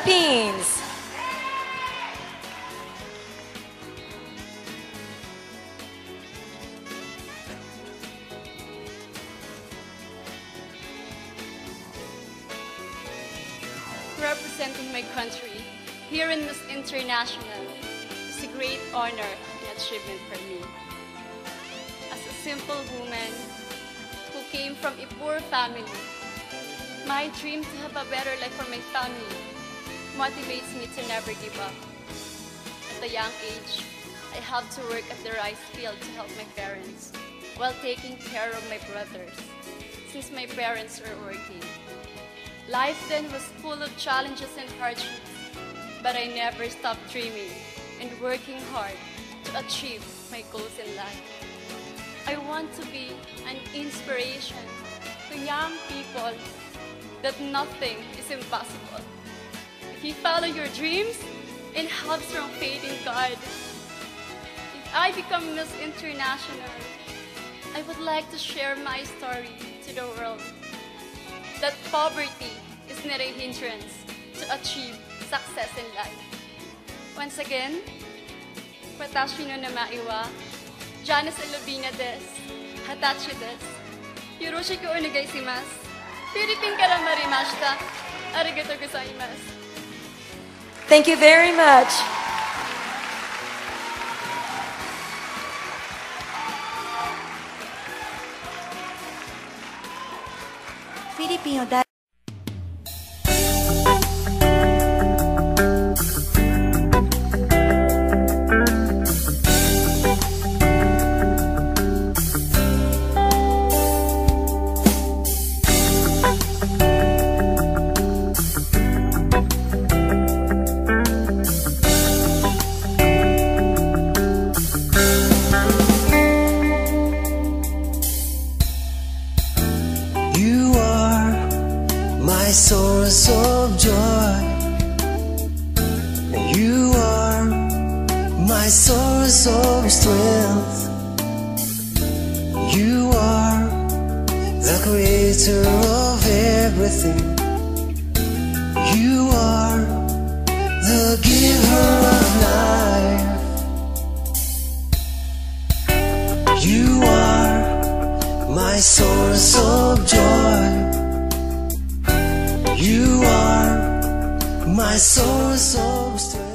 Philippines. Representing my country here in Miss International is a great honor and achievement for me. As a simple woman who came from a poor family, my dream to have a better life for my family motivates me to never give up. At a young age, I have to work at the rice field to help my parents while taking care of my brothers since my parents were working. Life then was full of challenges and hardships, but I never stopped dreaming and working hard to achieve my goals in life. I want to be an inspiration to young people that nothing is impossible. If you follow your dreams and have strong faith in God, if I become Miss International, I would like to share my story to the world. That poverty is not a hindrance to achieve success in life. Once again, watashi no namaiwa, Janice Elubina des, Hatachi des, Yoroshiku onegaishimasu, Philippine kara marimashita, arigatou gozaimasu. Thank you very much. Philippine my source of joy. You are my source of strength. You are the creator of everything. You are the giver of life. You are my source of joy. You are my source of strength.